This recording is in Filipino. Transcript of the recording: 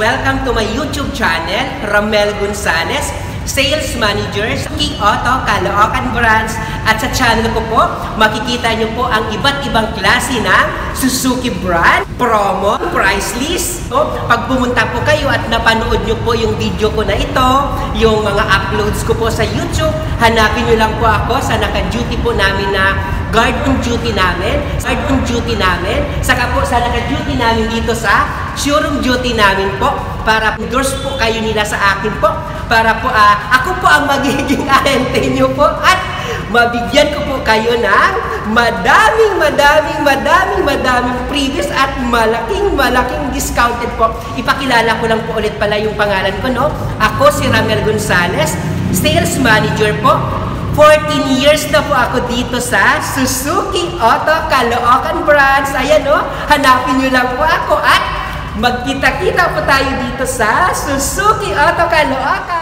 welcome to my YouTube channel, Ramel Gonzales, Sales Manager sa Suzuki Auto Caloocan Branch. At sa channel ko po, makikita nyo po ang iba't ibang klase ng Suzuki brand, promo, price list. So, pag pumunta po kayo at napanood nyo po yung video ko na ito, yung mga uploads ko po sa YouTube, hanapin nyo lang po ako sa naka-duty po namin na guard ng duty namin, saka po sa naka-duty namin dito sa showroom duty namin po, para endorse po kayo nila sa akin po, para po ako po ang magiging ahente nyo po at mabigyan ko po kayo ng madaming previous at malaking discounted po. Ipakilala ko lang po ulit pala yung pangalan ko, no? Ako si Ramel Gonzales, Sales Manager po. 14 years na po ako dito sa Suzuki Auto Caloocan Branch. Ayan, no? Hanapin nyo lang po ako at magkita-kita po tayo dito sa Suzuki Auto Caloocan.